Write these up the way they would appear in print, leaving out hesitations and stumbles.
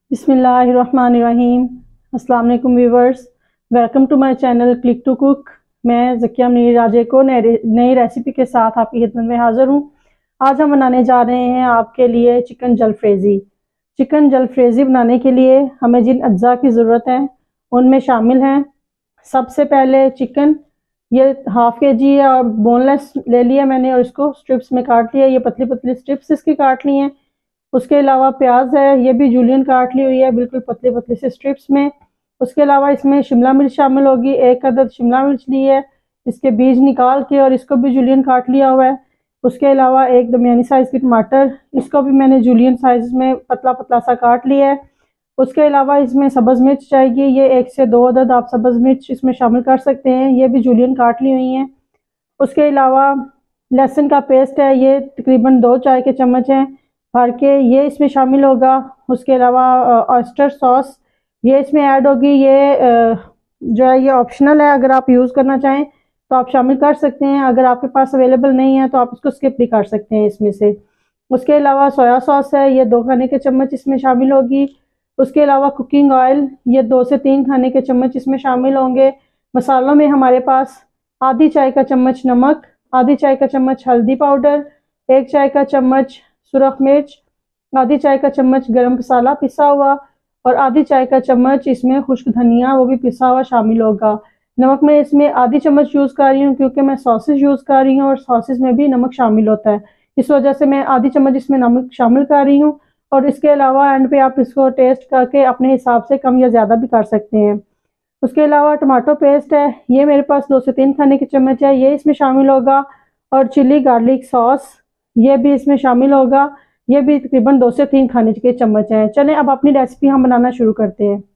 बिस्मिल्लाहिर्रहमानिर्रहीम। अस्सलाम वालेकुम viewers, welcome to my channel click to cook. मैं ज़किया मुनीर आज एक और नई रेसिपी के साथ आपकी खिदमत में हाज़िर हूँ। आज हम बनाने जा रहे हैं आपके लिए चिकन जलफ्रेज़ी। चिकन जलफ्रेज़ी बनाने के लिए हमें जिन अज्जा की ज़रूरत है उनमें शामिल हैं। सबसे पहले चिकन, ये हाफ़ kg और बोनलेस ले लिया मैंने और इसको स्ट्रिप्स में काट लिया। ये पतली पतली स्ट्रिप्स इसकी काट ली हैं। उसके अलावा प्याज है, ये भी जूलियन काट ली हुई है बिल्कुल पतले पतले से स्ट्रिप्स में। उसके अलावा इसमें शिमला मिर्च शामिल होगी, एक अदद शिमला मिर्च ली है, इसके बीज निकाल के और इसको भी जूलियन काट लिया हुआ है। उसके अलावा एक दरमियानी साइज़ की टमाटर, इसको भी मैंने जूलियन साइज में पतला पतला सा काट लिया है। उसके अलावा इसमें सब्ज़ मिर्च चाहिए, ये 1 से 2 अदद आप सब्ज़ मिर्च इसमें शामिल कर सकते हैं, ये भी जूलियन काट ली हुई हैं। उसके अलावा लहसुन का पेस्ट है, ये तकरीबन 2 चाय के चम्मच हैं भर के, ये इसमें शामिल होगा। उसके अलावा ऑयस्टर सॉस ये इसमें ऐड होगी। ये जो है ये ऑप्शनल है, अगर आप यूज़ करना चाहें तो आप शामिल कर सकते हैं, अगर आपके पास अवेलेबल नहीं है तो आप इसको स्किप भी कर सकते हैं इसमें से। उसके अलावा सोया सॉस है, ये 2 खाने के चम्मच इसमें शामिल होगी। उसके अलावा कुकिंग ऑयल, ये 2 से 3 खाने के चम्मच इसमें शामिल होंगे। मसालों में हमारे पास आधी चाय का चम्मच नमक, आधी चाय का चम्मच हल्दी पाउडर, 1 चाय का चम्मच सुरख मिर्च, आधी चाय का चम्मच गरम मसाला पिसा हुआ और आधी चाय का चम्मच इसमें खुश्क धनिया वो भी पिसा हुआ शामिल होगा। नमक में इसमें आधी चम्मच यूज़ कर रही हूँ क्योंकि मैं सॉसेज यूज़ कर रही हूँ और सॉसेज में भी नमक शामिल होता है, इस वजह से मैं आधी चम्मच इसमें नमक शामिल कर रही हूँ। और इसके अलावा एंड पे आप इसको टेस्ट करके अपने हिसाब से कम या ज़्यादा भी कर सकते हैं। उसके अलावा टमाटो पेस्ट है, ये मेरे पास 2 से 3 खाने के चम्मच है, ये इसमें शामिल होगा। और चिली गार्लिक सॉस ये भी इसमें शामिल होगा, ये भी तकरीबन 2 से 3 खाने के चम्मच हैं। चलें अब अपनी रेसिपी हम बनाना शुरू करते हैं।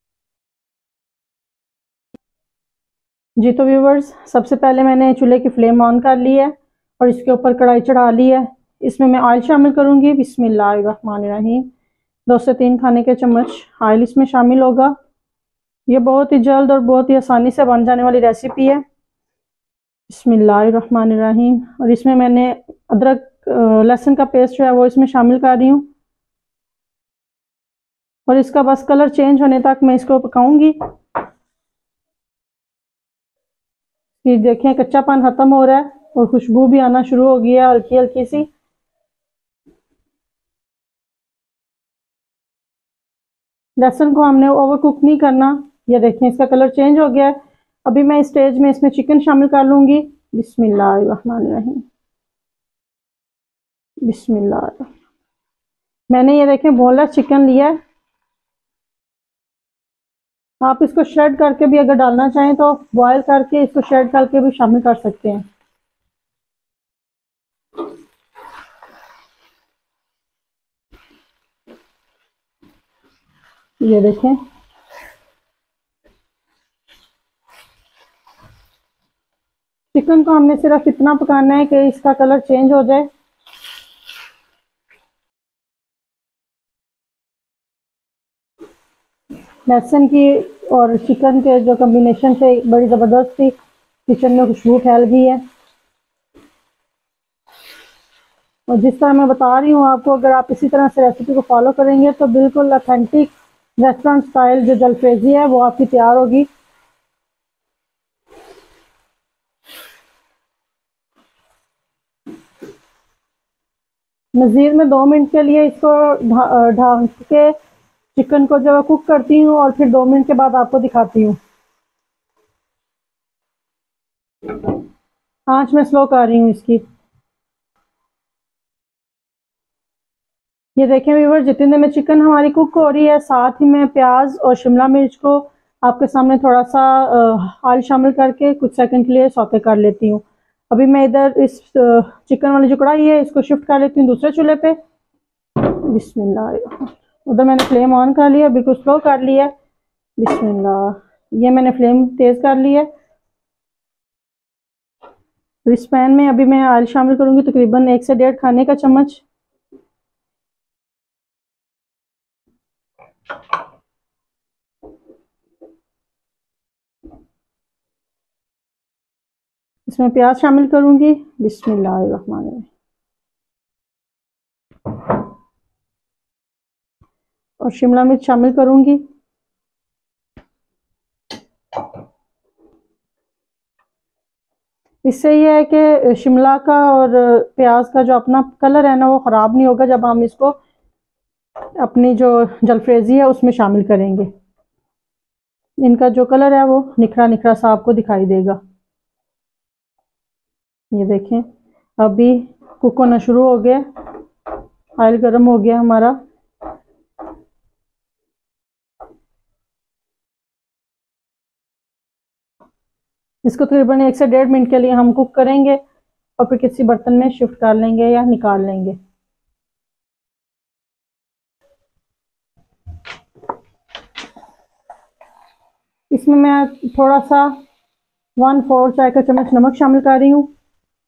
जी तो व्यूवर्स, सबसे पहले मैंने चूल्हे की फ्लेम ऑन कर ली है और इसके ऊपर कढ़ाई चढ़ा ली है। इसमें मैं ऑयल शामिल करूंगी। बिस्मिल्लाहिर्रहमानिर्रहीम। 2 से 3 खाने के चम्मच ऑयल इसमें शामिल होगा। ये बहुत ही जल्द और बहुत ही आसानी से बन जाने वाली रेसिपी है। बिस्मिल्लाहिर्रहमानिर्रहीम। और इसमें मैंने अदरक लहसुन का पेस्ट जो है वो इसमें शामिल कर रही हूँ और इसका बस कलर चेंज होने तक मैं इसको पकाऊंगी। ये देखें कच्चापन खत्म हो रहा है और खुशबू भी आना शुरू हो गई है हल्की हल्की सी। लहसुन को हमने ओवर कुक नहीं करना। ये देखें इसका कलर चेंज हो गया है। अभी मैं इस स्टेज में इसमें चिकन शामिल कर लूंगी। बिस्मिल्लाहिर्रहमानिर्रहीम। बिस्मिल्लाह। मैंने ये देखें बोनलेस चिकन लिया है। आप इसको श्रेड करके भी अगर डालना चाहें तो बॉयल करके इसको श्रेड करके भी शामिल कर सकते हैं। ये देखें चिकन को हमने सिर्फ इतना पकाना है कि इसका कलर चेंज हो जाए। लहसुन की और चिकन के जो कॉम्बिनेशन से बड़ी ज़बरदस्त सी किचन में खुशबू फैल गई है। और जिस तरह मैं बता रही हूँ आपको, अगर आप इसी तरह से रेसिपी को फॉलो करेंगे तो बिल्कुल ऑथेंटिक रेस्टोरेंट स्टाइल जो जलफ्रेज़ी है वो आपकी तैयार होगी। मज़ीद में 2 मिनट के लिए इसको ढक के चिकन को जो कुक करती हूँ और फिर 2 मिनट के बाद आपको दिखाती हूँ। आंच में स्लो कर रही हूँ इसकी। ये देखें व्यूअर, जितनी देर में चिकन हमारी कुक हो रही है साथ ही मैं प्याज और शिमला मिर्च को आपके सामने थोड़ा सा ऑयल शामिल करके कुछ सेकंड के लिए सौते कर लेती हूँ। अभी मैं इधर इस चिकन वाली जो कढ़ाई है इसको शिफ्ट कर लेती हूँ दूसरे चूल्हे पे। बिस्मिल्लाह। उधर मैंने फ्लेम ऑन कर लिया, बिल्कुल स्लो कर लिया है। बिस्मिल्लाह। ये मैंने फ्लेम तेज कर ली है। इस पैन में अभी मैं ऑयल शामिल करूंगी तकरीबन 1 से 1.5 खाने का चम्मच। इसमें प्याज शामिल करूंगी। बिस्मिल्लाहिर्रहमानिर्रहीम। और शिमला मिर्च शामिल करूंगी। इससे ये है कि शिमला का और प्याज का जो अपना कलर है ना वो ख़राब नहीं होगा जब हम इसको अपनी जो जलफ्रेजी है उसमें शामिल करेंगे। इनका जो कलर है वो निखरा निखरा सा आपको दिखाई देगा। ये देखें अभी कुक होना शुरू हो गया, ऑयल गर्म हो गया हमारा। इसको तकरीबन 1 से 1.5 मिनट के लिए हम कुक करेंगे और फिर किसी बर्तन में शिफ्ट कर लेंगे या निकाल लेंगे। इसमें मैं थोड़ा सा 1/4 चाय का चम्मच नमक शामिल कर रही हूँ।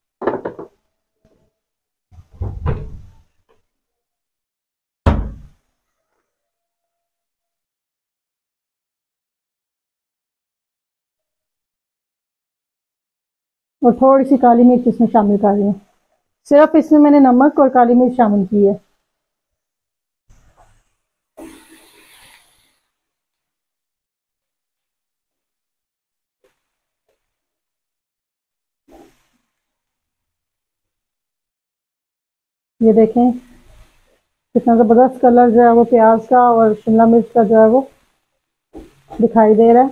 और थोड़ी सी काली मिर्च इसमें शामिल कर रही हूँ। सिर्फ इसमें मैंने नमक और काली मिर्च शामिल की है। ये देखें कितना ज़बरदस्त कलर जो है वो प्याज का और शिमला मिर्च का जो है वो दिखाई दे रहा है।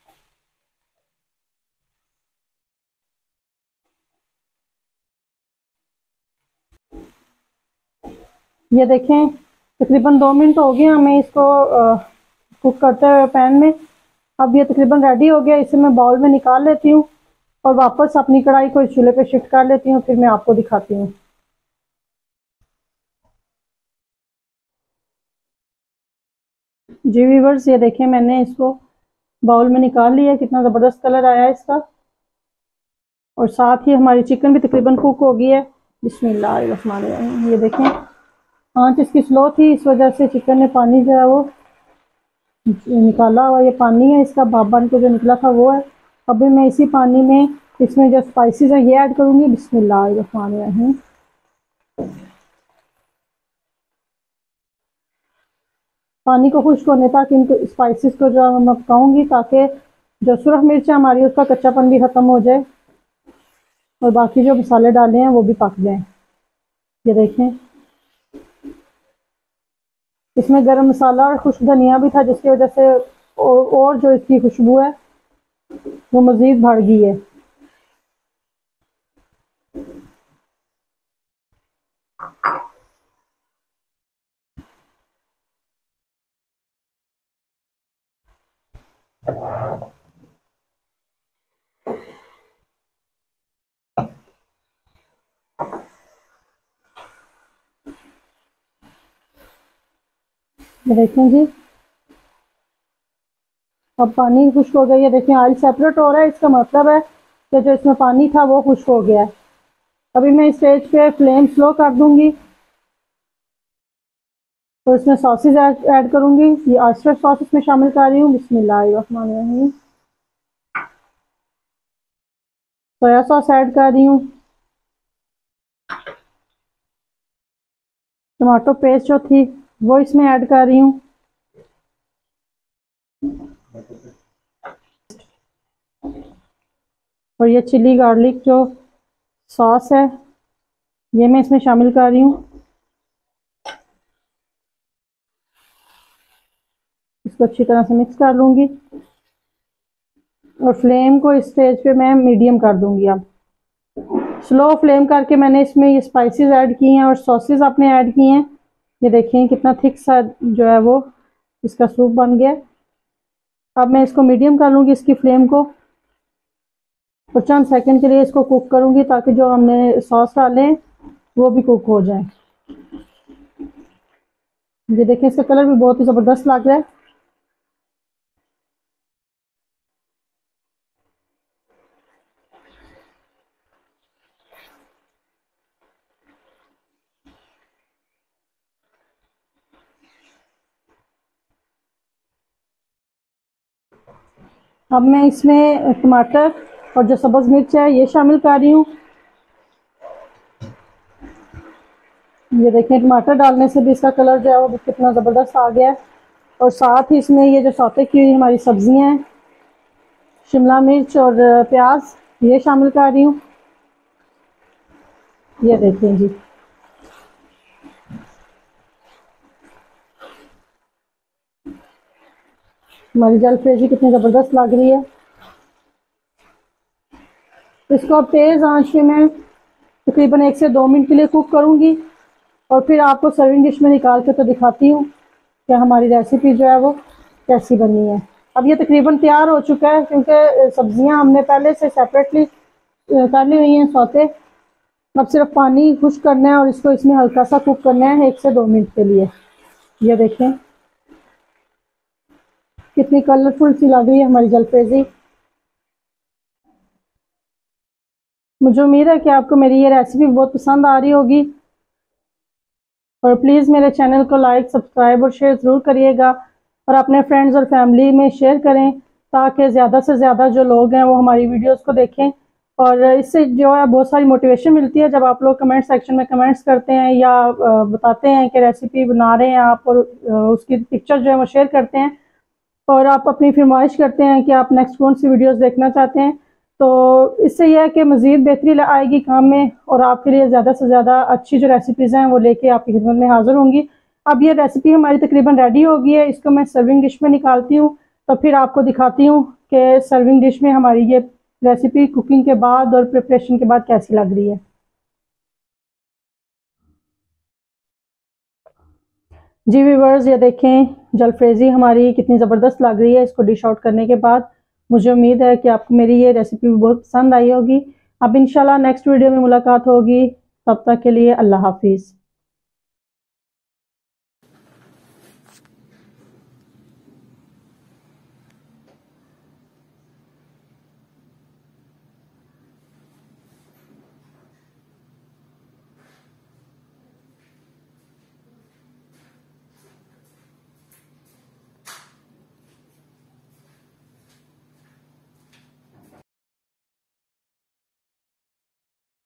ये देखें तकरीबन 2 मिनट हो गए हमें इसको कुक करते हुए पैन में। अब ये तकरीबन रेडी हो गया। इसे मैं बाउल में निकाल लेती हूँ और वापस अपनी कढ़ाई को इस चूल्हे पे शिफ्ट कर लेती हूँ, फिर मैं आपको दिखाती हूँ। जी व्यूअर्स ये देखें मैंने इसको बाउल में निकाल लिया। कितना ज़बरदस्त कलर आया है इसका और साथ ही हमारी चिकन भी तकरीबन कुक हो गई है। बिस्मिल्लाहिर्रहमानिर्रहीम। ये देखें आंच इसकी स्लो थी, इस वजह से चिकन ने पानी जो है वो निकाला हुआ। ये पानी है इसका भाप बन के जो निकला था वो है। अभी मैं इसी पानी में इसमें जो स्पाइसेस है ये ऐड करूंगी। बिस्मिल्लाहिर्रहमानिर्रहीम। पानी को खुश्क होने तक इनको स्पाइसेस को जो मैं पकाऊंगी ताकि जो सुरख मिर्च है हमारी उसका कच्चापन भी खत्म हो जाए और बाकी जो मसाले डाले हैं वो भी पक जाएं। ये देखें इसमें गरम मसाला और खुश्क धनिया भी था जिसकी वजह से और जो इसकी खुशबू है वो मज़ीद बढ़ गई है। ये देखें जी अब पानी खुश्क हो गया। ये देखें ऑयल सेपरेट हो रहा है, इसका मतलब है कि जो इसमें पानी था वो खुश्क हो गया है। अभी मैं इस स्टेज पे फ्लेम स्लो कर दूंगी तो इसमें सॉसेज ऐड करूंगी। ये ऑयस्टर सॉस इसमें शामिल कर रही हूँ। बिस्मिल्लाहिर्रहमानिर्रहीम। सोया सॉस ऐड कर रही हूँ। टमाटो पेस्ट जो थी वो इसमें ऐड कर रही हूँ। और ये चिली गार्लिक जो सॉस है ये मैं इसमें शामिल कर रही हूँ। इसको अच्छी तरह से मिक्स कर लूँगी और फ्लेम को इस स्टेज पे मैं मीडियम कर दूँगी। अब स्लो फ्लेम करके मैंने इसमें ये स्पाइसेस ऐड किए हैं और सॉसेस अपने ऐड किए हैं। ये देखिए कितना थिक सा जो है वो इसका सूप बन गया। अब मैं इसको मीडियम कर लूँगी इसकी फ्लेम को और चंद सेकंड के लिए इसको कुक करूँगी ताकि जो हमने सॉस डाले हैं वो भी कुक हो जाए। ये देखें इसका कलर भी बहुत ही ज़बरदस्त लग रहा है। अब मैं इसमें टमाटर और जो सब्ज़ मिर्च है ये शामिल कर रही हूँ। ये देखें टमाटर डालने से भी इसका कलर जो है वो कितना ज़बरदस्त आ गया है। और साथ ही इसमें ये जो सौते की हुई हमारी सब्जियां हैं, शिमला मिर्च और प्याज, ये शामिल कर रही हूँ। ये देखें जी, हमारी जलफ्रेजी कितनी ज़बरदस्त लग रही है। इसको अब तेज़ आंच पे मैं तकरीबन 1 से 2 मिनट के लिए कुक करूँगी और फिर आपको सर्विंग डिश में निकाल के तो दिखाती हूँ कि हमारी रेसिपी जो है वो कैसी बनी है। अब ये तकरीबन तैयार हो चुका है, क्योंकि सब्जियां हमने पहले से सेपरेटली कर ली हुई हैं सौते। अब सिर्फ पानी खुश करना है और इसको इसमें हल्का सा कुक करना है 1 से 2 मिनट के लिए। ये देखें कितनी कलरफुल सी लग रही है हमारी जलफ्रेजी। मुझे उम्मीद है कि आपको मेरी ये रेसिपी बहुत पसंद आ रही होगी, और प्लीज़ मेरे चैनल को लाइक, सब्सक्राइब और शेयर ज़रूर करिएगा और अपने फ्रेंड्स और फैमिली में शेयर करें, ताकि ज़्यादा से ज़्यादा जो लोग हैं वो हमारी वीडियोस को देखें। और इससे जो है बहुत सारी मोटिवेशन मिलती है जब आप लोग कमेंट सेक्शन में कमेंट्स करते हैं या बताते हैं कि रेसिपी बना रहे हैं आप, और उसकी पिक्चर जो है वो शेयर करते हैं, और आप अपनी फरमाइश करते हैं कि आप नेक्स्ट कौन सी वीडियोस देखना चाहते हैं। तो इससे यह है कि मज़ीद बेहतरी आएगी काम में, और आपके लिए ज़्यादा से ज़्यादा अच्छी जो रेसिपीज़ हैं वो लेके आपकी खिदमत में हाज़िर होंगी। अब ये रेसिपी हमारी तकरीबन रेडी हो गई है, इसको मैं सर्विंग डिश में निकालती हूँ, तो फिर आपको दिखाती हूँ कि सर्विंग डिश में हमारी ये रेसिपी कुकिंग के बाद और प्रिपरेशन के बाद कैसी लग रही है। जी व्यूअर्स, ये देखें जलफ्रेजी हमारी कितनी ज़बरदस्त लग रही है इसको डिश आउट करने के बाद। मुझे उम्मीद है कि आपको मेरी ये रेसिपी बहुत पसंद आई होगी। अब इंशाल्लाह नेक्स्ट वीडियो में मुलाकात होगी, तब तक के लिए अल्लाह हाफिज़।